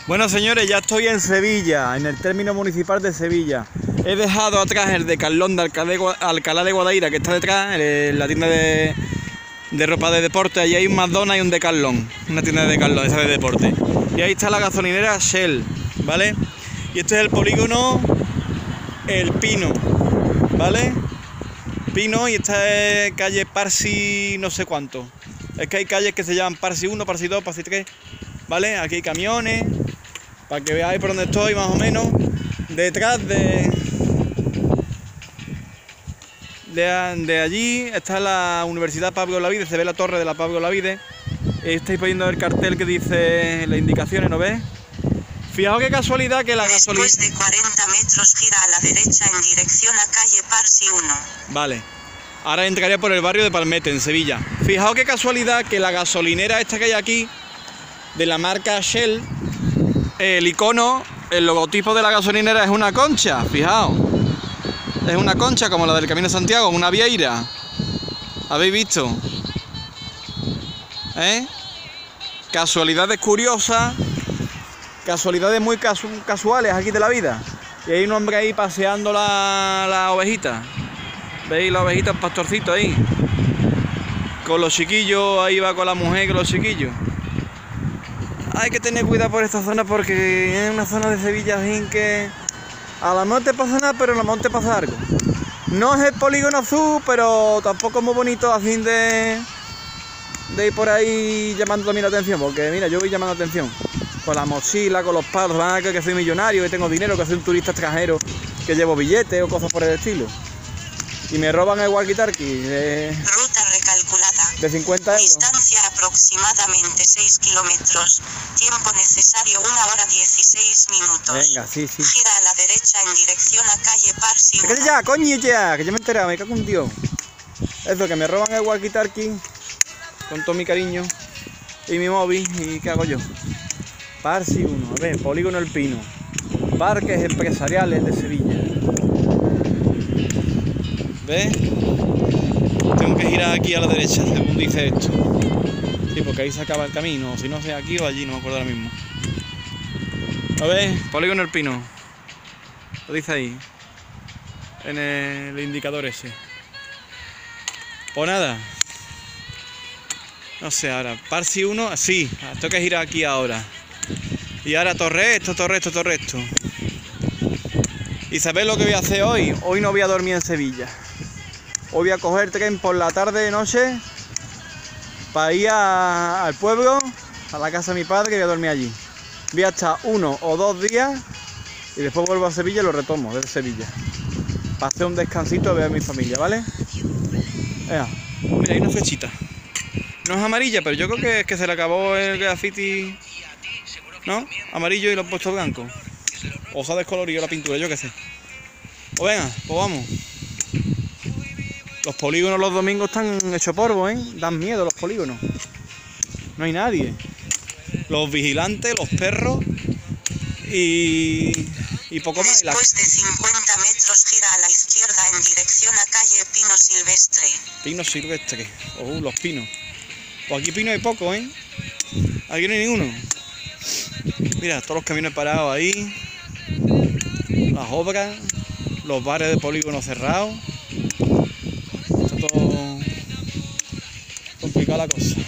Bueno, señores, ya estoy en Sevilla, en el término municipal de Sevilla. He dejado atrás el de Carlón de Alcalá de Guadaira, que está detrás, la tienda de ropa de deporte. Allí hay un McDonald's y un Decathlon, una tienda de Decathlon, esa de deporte. Y ahí está la gasolinera Shell, ¿vale? Y este es el polígono El Pino, ¿vale? Pino, y esta es calle Parsi no sé cuánto. Es que hay calles que se llaman Parsi 1, Parsi 2, Parsi 3, ¿vale? Aquí hay camiones, para que veáis por dónde estoy más o menos. Detrás de allí está la Universidad Pablo Olavide, se ve la torre de la Pablo Olavide. Estáis viendo el cartel que dice las indicaciones, ¿no ves? Fijaos qué casualidad que la gasolina... Después de 40 metros gira a la derecha en dirección a calle Parsi 1. Vale. Ahora entraré por el barrio de Palmete, en Sevilla. Fijaos qué casualidad que la gasolinera esta que hay aquí, de la marca Shell, el icono, el logotipo de la gasolinera es una concha, fijaos. Es una concha como la del Camino de Santiago, una vieira. ¿Habéis visto? Casualidades curiosas, casualidades muy casuales aquí de la vida. Y hay un hombre ahí paseando la ovejita. ¿Veis la ovejita, el pastorcito ahí? Con los chiquillos, ahí va con la mujer, con los chiquillos. Hay que tener cuidado por esta zona porque es una zona de Sevilla en que a la mejor te pasa nada, pero a la mejor te pasa algo. No es el polígono azul, pero tampoco es muy bonito así de ir por ahí llamando también la atención, porque mira, yo voy llamando la atención con la mochila, con los palos, van a creer que soy millonario, que tengo dinero, que soy un turista extranjero, que llevo billetes o cosas por el estilo. Y me roban el walkie-talkie Ruta recalculada. de 50 euros. Distancia aproximadamente 6 kilómetros. Tiempo necesario 1 hora 16 minutos. Venga, sí. Gira a la derecha en dirección a calle Parsi 1. ¡Cállate ya, coño ya! Que yo me he enterado, me cago en Dios. Eso, que me roban el walkie-talkie con todo mi cariño y mi móvil. ¿Y qué hago yo? Parsi 1, a ver, polígono El Pino. Parques empresariales de Sevilla. ¿Ves? Tengo que girar aquí a la derecha, según dice esto. Sí, porque ahí se acaba el camino. O si no, sea aquí o allí, no me acuerdo ahora mismo. ¿Lo ves? Polígono El Pino. Lo dice ahí. En el indicador ese. Pues nada. No sé, ahora. Parsi 1, sí. Tengo que girar aquí ahora. Y ahora torre esto. ¿Y sabéis lo que voy a hacer hoy? Hoy no voy a dormir en Sevilla. Hoy voy a coger tren por la tarde de noche para ir al pueblo, a la casa de mi padre, que voy a dormir allí. Voy a estar 1 o 2 días y después vuelvo a Sevilla y lo retomo desde Sevilla. Para hacer un descansito, a ver a mi familia, ¿vale? Mira, hay una flechita. No es amarilla, pero yo creo que se le acabó el graffiti, ¿no? Amarillo y lo han puesto blanco. O se ha descolorido la pintura, yo qué sé. Pues venga, pues vamos. Los polígonos los domingos están hechos polvo, Dan miedo los polígonos. No hay nadie. Los vigilantes, los perros y poco más. Después de 50 metros gira a la izquierda en dirección a calle Pino Silvestre. Pino Silvestre. Los pinos. Pues aquí pino hay poco, Aquí no hay ninguno. Mira, todos los camiones parados ahí. Las obras. Los bares de polígono cerrados. Está todo complicada la cosa.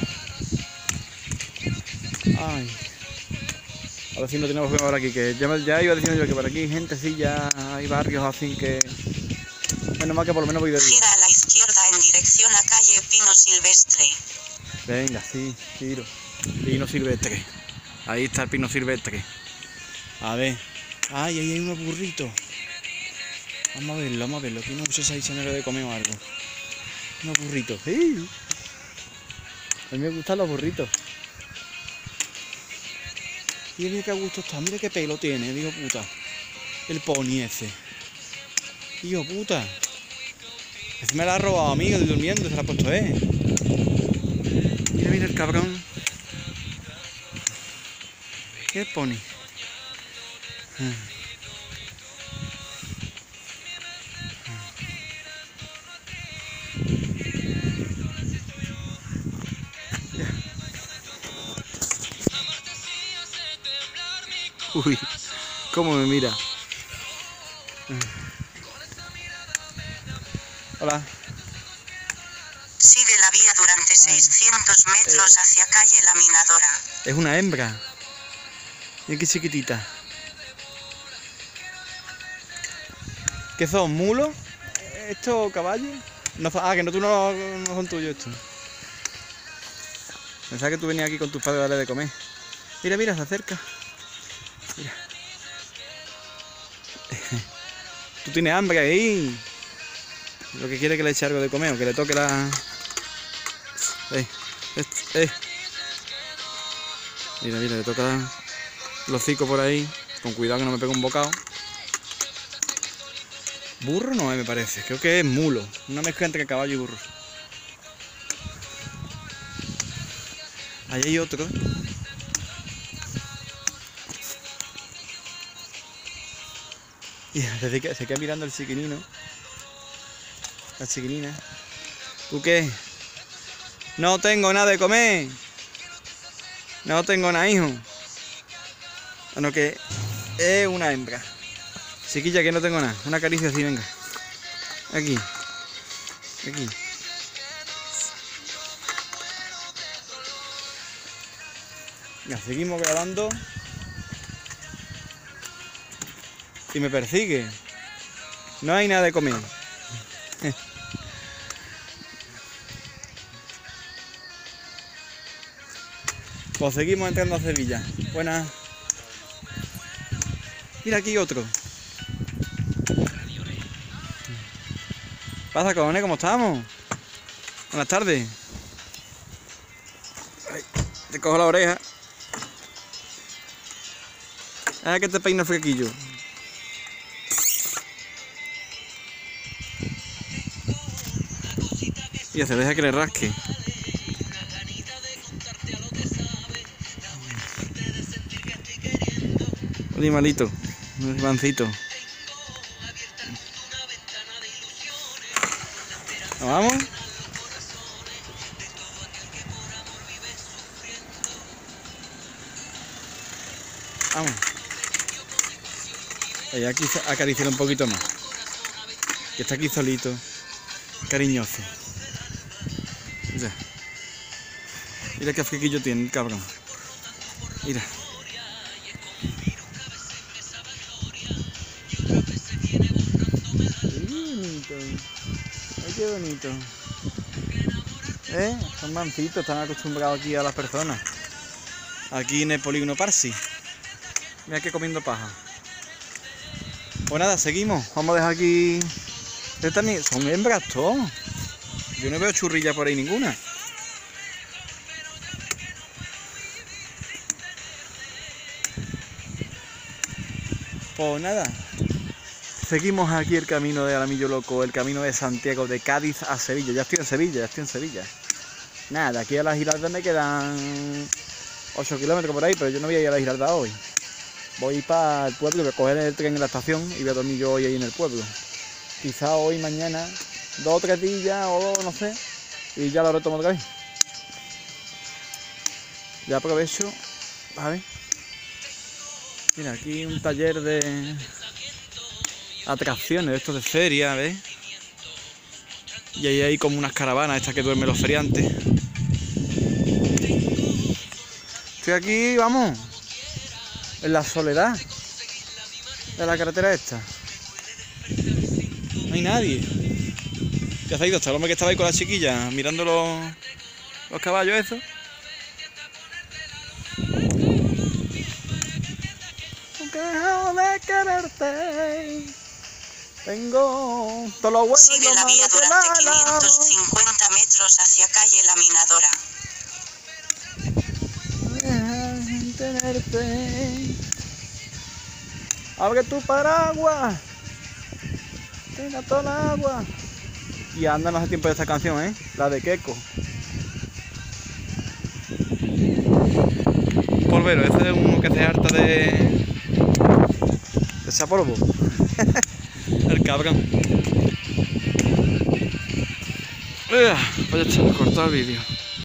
Ay. A ver si no tenemos que ver aquí, que ya iba diciendo yo que por aquí hay gente, sí, ya hay barrios así que... Menos mal que por lo menos voy de día. Gira a la izquierda en dirección a calle Pino Silvestre. Venga, sí, giro. Pino Silvestre. Ahí está el Pino Silvestre. A ver. Ay, ahí hay unos burritos. Vamos a verlo. Aquí no sé si hay señores de comer o algo. Unos burritos. ¡Sí! A mí me gustan los burritos. Y mira qué gusto está. Mira qué pelo tiene, digo puta. El pony ese. Digo puta. Ese me la ha robado a mí, que estoy durmiendo. Se la ha puesto, Mira el cabrón. ¿Qué pony? Uy, cómo me mira. Hola. Sigue la vía durante 600 metros hacia calle Laminadora. Es una hembra. Mira qué chiquitita. ¿Qué son? ¿Mulos? ¿Estos caballos? No, que no, tú no son tuyos estos. Pensaba que tú venías aquí con tus padres a darle de comer. Mira, mira, se acerca. Mira. Tú tienes hambre ahí. Lo que quiere es que le eche algo de comer o que le toque la... Mira, mira, le toca el hocico por ahí. Con cuidado que no me pegue un bocado. Burro no me parece, creo que es mulo. Una mezcla entre caballo y burro. Ahí hay otro. Y desde que se queda mirando el chiquinino. La chiquinina. ¿Tú qué? No tengo nada de comer. No tengo nada, hijo. Bueno, que es una hembra. Chiquilla, que no tengo nada. Una caricia así, venga. Aquí. Aquí. Ya, seguimos grabando. Y me persigue. No hay nada de comer. Pues seguimos entrando a Sevilla. Buenas. Mira aquí otro. ¿Pasa, cojones? ¿Cómo estamos? Buenas tardes. Ay, te cojo la oreja. Ah, que te peino el flequillo. Y se deja que le rasque. Animalito, un mancito. ¿Nos vamos? Vamos. Y aquí acariciar un poquito más. Que está aquí solito, cariñoso. Mira. Mira qué flequillo tiene el cabrón. Mira. Ay, qué bonito. Son mancitos, están acostumbrados aquí a las personas. Aquí en el polígono Parsi. Mira que comiendo paja. Pues nada, seguimos. Vamos a dejar aquí. También son hembras todos. Yo no veo churrilla por ahí ninguna. Pues nada. Seguimos aquí el camino de Alamillo Loco, el camino de Santiago, de Cádiz a Sevilla. Ya estoy en Sevilla. Nada, aquí a la Giralda me quedan 8 kilómetros por ahí, pero yo no voy a ir a la Giralda hoy. Voy para el pueblo, voy a coger el tren en la estación y voy a dormir yo hoy ahí en el pueblo. Quizá hoy, mañana, 2 o 3 días o no sé, y ya lo retomo otra vez. Ya aprovecho, a ver. Mira, aquí un taller de atracciones, estos de feria, ¿ves? Y ahí hay como unas caravanas, estas que duermen los feriantes. Estoy aquí, vamos, en la soledad de la carretera esta. No hay nadie. Ya se ha ido hasta el hombre que estaba ahí con la chiquilla mirando los caballos esos. Dejo de quererte. Tengo todo lo bueno. Sigue la vía durante 550 metros hacia calle Laminadora. Tenerte. Abre tu paraguas. Tenga todo el agua. Y anda, no hace tiempo de esta canción, ¿eh? La de Keiko. Polvero, ese es uno que se harta de ese polvo. El cabrón. Pues ya está, cortado el vídeo.